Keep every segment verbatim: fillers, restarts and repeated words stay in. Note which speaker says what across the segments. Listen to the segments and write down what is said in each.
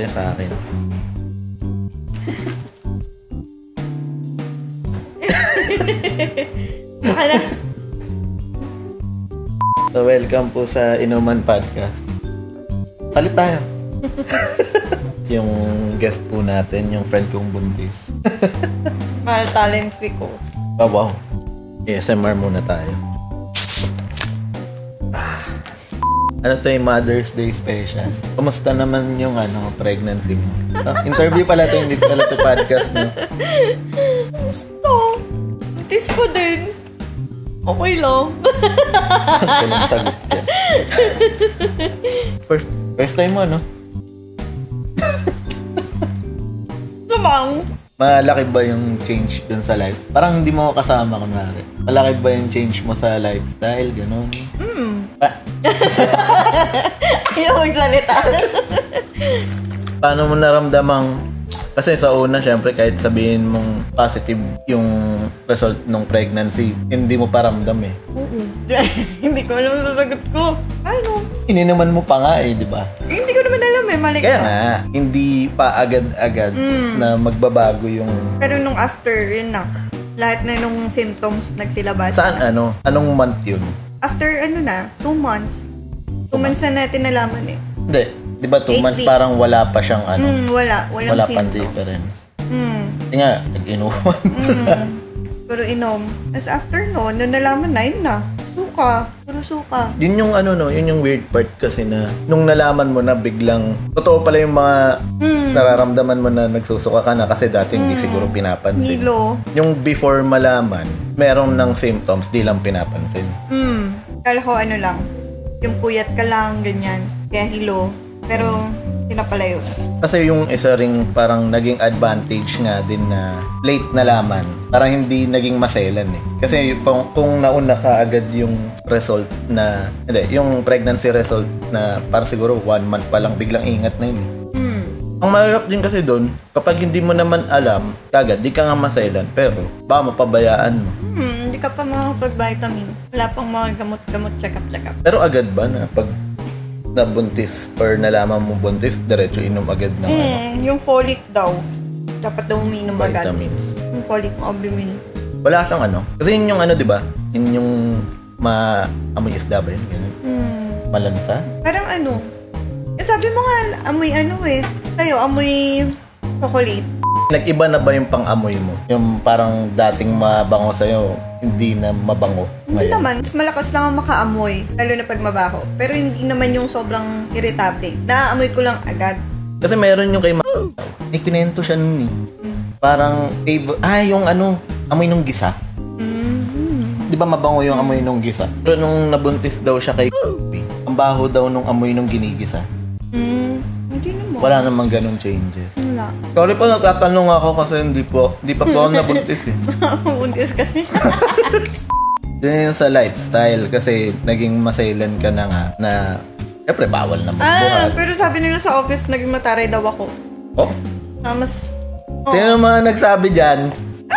Speaker 1: yung sa akin.
Speaker 2: Akala.
Speaker 1: So, welcome po sa Inuman Podcast. Palit tayo. Yung guest po natin, yung friend kong buntis.
Speaker 2: Mahal talent ko.
Speaker 1: Oh, wow. A S M R muna tayo. Ah. Ano to yung Mother's Day special? Kumusta naman yung ano, pregnancy mo? Ah, interview pala to, hindi pala to podcast mo.
Speaker 2: Gusto. Itis ko din. Okay lang.
Speaker 1: Kailang sagot yan. First, first time mo, no?
Speaker 2: Lamang.
Speaker 1: Malaki ba yung change dun sa life? Parang hindi mo kasama, kunwari. Malaki ba yung change mo sa lifestyle? Ganun.
Speaker 2: Hmm.
Speaker 1: Ah.
Speaker 2: Ayaw magsalita.
Speaker 1: Paano mo naramdamang... Kasi sa una, syempre, kahit sabihin mong positive yung result ng pregnancy, hindi mo pa ramdam eh.
Speaker 2: Oo. Hindi ko alam ang sasagot ko. Ano?
Speaker 1: Ininuman mo pa nga eh, di ba?
Speaker 2: Hindi ko naman alam eh. Mali
Speaker 1: Kaya
Speaker 2: ka.
Speaker 1: nga, hindi pa agad-agad
Speaker 2: Mm.
Speaker 1: na magbabago yung...
Speaker 2: Pero nung after, yun na. Lahat na nung symptoms nagsilabas.
Speaker 1: Saan ano? Anong month yun?
Speaker 2: After ano na, two months. Two months na natin nalaman eh.
Speaker 1: Hindi. Di ba two
Speaker 2: Eight
Speaker 1: months
Speaker 2: weeks.
Speaker 1: parang wala pa siyang ano?
Speaker 2: Hmm, wala. Walang
Speaker 1: Wala pang
Speaker 2: symptoms.
Speaker 1: difference.
Speaker 2: Hmm.
Speaker 1: Kasi nga, nag-inuman.
Speaker 2: Mm. Pero inom. As after no, nung nalaman na, yun na. Suka. Puro suka.
Speaker 1: Yun yung ano no, yun yung weird part kasi na nung nalaman mo na biglang totoo pala yung mga
Speaker 2: Mm.
Speaker 1: nararamdaman mo na nagsusuka ka na kasi dati hindi siguro pinapansin.
Speaker 2: Nilo.
Speaker 1: Yung before malaman, meron ng symptoms, di lang pinapansin.
Speaker 2: Hmm. Kala ko ano lang. Yung puyat ka lang, ganyan. Kaya hilo. Pero, yun na pala yun.
Speaker 1: Kasi yung isa ring parang naging advantage nga din na late nalaman. Parang hindi naging maselan eh. Kasi kung, kung nauna ka agad yung result na, hindi, yung pregnancy result na parang siguro one month pa lang biglang ingat na yun eh.
Speaker 2: Hmm.
Speaker 1: Ang mahirap din kasi doon, kapag hindi mo naman alam, kagad, di ka nga maselan, pero baka mapabayaan mo.
Speaker 2: Hmm, hindi ka pa makapag-vitamins. Wala pang mga gamot-gamot, check-up-check-up.
Speaker 1: Pero agad ba na pag nabuntis or nalaman mo buntis, diretso inom agad ng ano,
Speaker 2: Hmm, yung folic daw. Dapat daw uminom agad.
Speaker 1: vitamins?
Speaker 2: Yung folic albumin.
Speaker 1: Wala siyang ano. Kasi yun yung ano, di ba? Yun yung ma-amoy isda ba yun? Ganun.
Speaker 2: Hmm.
Speaker 1: Malansa?
Speaker 2: Parang ano. Eh, sabi mo nga, amoy ano eh. Tayo, amoy chocolate.
Speaker 1: Nag-iba na ba yung pang-amoy mo? Yung parang dating mabango sa'yo, hindi na mabango
Speaker 2: Hindi
Speaker 1: ngayon?
Speaker 2: naman. Mas malakas lang ang makaamoy. Lalo na pag mabaho. Pero hindi naman yung sobrang irritable. Naaamoy ko lang agad.
Speaker 1: Kasi meron yung kay ma... May kinento siya nun eh. Parang, favor... Ah, yung ano, amoy nung gisa.
Speaker 2: Mm-hmm.
Speaker 1: Di ba mabango yung amoy nung gisa? Pero nung nabuntis daw siya kay ang baho daw nung amoy nung ginigisa.
Speaker 2: Mm, hindi naman.
Speaker 1: Wala namang ganun changes.
Speaker 2: Wala.
Speaker 1: Sorry po, nagtatanong ako kasi hindi po, hindi pa po ako nabuntis eh.
Speaker 2: Buntis ka.
Speaker 1: Yun yung sa lifestyle kasi naging masailan ka na nga na syempre bawal na
Speaker 2: ah,
Speaker 1: magbuhat.
Speaker 2: pero sabi nila sa office, naging mataray daw ako.
Speaker 1: Oh,
Speaker 2: Ah, mas...
Speaker 1: sino mga nagsabi dyan?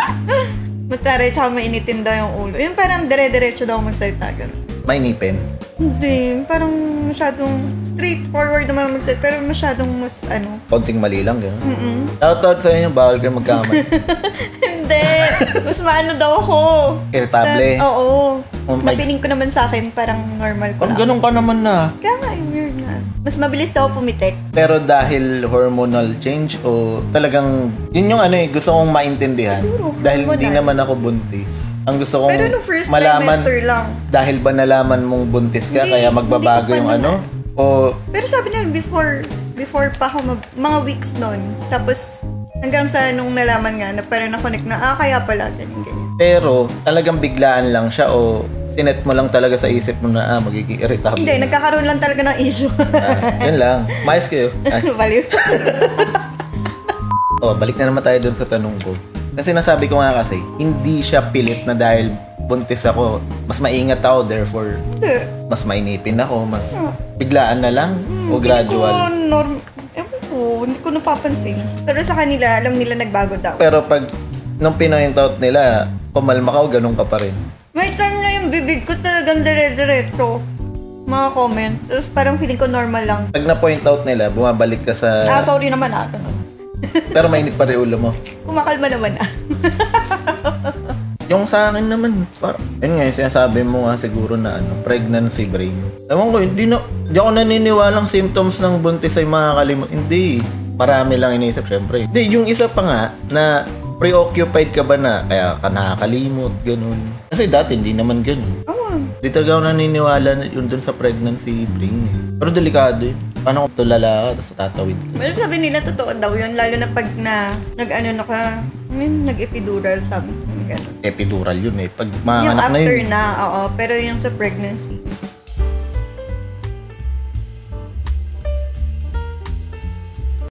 Speaker 2: Mataray, tsaka mainitin daw yung ulo. Yung parang dire-diretso daw magsalita. Ganun.
Speaker 1: May nipin.
Speaker 2: Hindi, parang masyadong straightforward naman ang magsalita. Pero masyadong mas ano...
Speaker 1: Konting mali lang, gano'n.
Speaker 2: Mm-mm.
Speaker 1: Shoutout sa inyo, bawal kayo magkamali.
Speaker 2: Hindi! Mas maano daw ako.
Speaker 1: Irritable.
Speaker 2: Sa- Oo.
Speaker 1: Oh, may-
Speaker 2: Napiling ko naman sa akin, parang normal ko
Speaker 1: Pag
Speaker 2: lang.
Speaker 1: ganun ka naman na.
Speaker 2: Kaya nga, yung weird na. Mas mabilis daw pumitik.
Speaker 1: Pero dahil hormonal change o talagang, yun yung ano eh, gusto kong maintindihan.
Speaker 2: Siguro,
Speaker 1: Dahil hindi
Speaker 2: hormonal.
Speaker 1: naman ako buntis. Ang gusto kong
Speaker 2: Pero no first
Speaker 1: malaman,
Speaker 2: trimester lang.
Speaker 1: dahil ba nalaman mong buntis ka,
Speaker 2: Hindi,
Speaker 1: kaya magbabago
Speaker 2: hindi ko
Speaker 1: yung
Speaker 2: pa
Speaker 1: ano? O,
Speaker 2: Pero sabi nila, before, before pa ako, mag, mga weeks nun. Tapos, hanggang sa nung nalaman nga, na parang na-connect na, ah, kaya pala, ganyan, ganyan.
Speaker 1: pero talagang biglaan lang siya o sinet mo lang talaga sa isip mo na ah, magiging irritable.
Speaker 2: Hindi, nagkakaroon lang talaga ng issue.
Speaker 1: Ah, yun lang. Mais kayo. Ah.
Speaker 2: Baliw.
Speaker 1: Oh, balik na naman tayo dun sa tanong ko. Kasi nasabi ko nga kasi, hindi siya pilit na dahil buntis ako, mas maingat ako, therefore,
Speaker 2: Hindi.
Speaker 1: mas mainipin ako, mas biglaan na lang o
Speaker 2: Hindi ko,
Speaker 1: gradual.
Speaker 2: norm, ewan ko, hindi ko napapansin. Pero sa kanila, alam nila nagbago daw.
Speaker 1: Pero pag nung pinoint out nila, kumalma ka o ganun ka pa rin.
Speaker 2: May time na yung bibig ko talagang dire-diretso. mga comment. Tapos parang feeling ko normal lang.
Speaker 1: Pag na-point out nila, bumabalik ka sa...
Speaker 2: Ah, sorry naman ah.
Speaker 1: Pero mainit pa rin ulo mo.
Speaker 2: Kumakalma naman ah.
Speaker 1: Yung sa akin naman, parang, yun nga, sinasabi mo nga siguro na ano, pregnancy brain. Ewan ko, hindi, na, hindi ako naniniwalang symptoms ng buntis ay makakalimut. Hindi. Marami lang iniisip, syempre. Hindi, yung isa pa nga, na preoccupied ka ba na, kaya ka nakakalimot, ganun. Kasi dati, hindi naman ganun.
Speaker 2: Oo.
Speaker 1: Di talaga ako naniniwala na yun dun sa pregnancy brain. Eh. Pero delikado yun. Paano kung tulala ka, tapos tatawid ka?
Speaker 2: Well, sabi nila, totoo daw yun. Lalo na pag na, nag-ano na ka, I mean, nag-epidural, sabi. Ganun.
Speaker 1: Epidural yun eh. Pag mga
Speaker 2: Yung
Speaker 1: anak na yun.
Speaker 2: after na, oo. Pero yung sa pregnancy,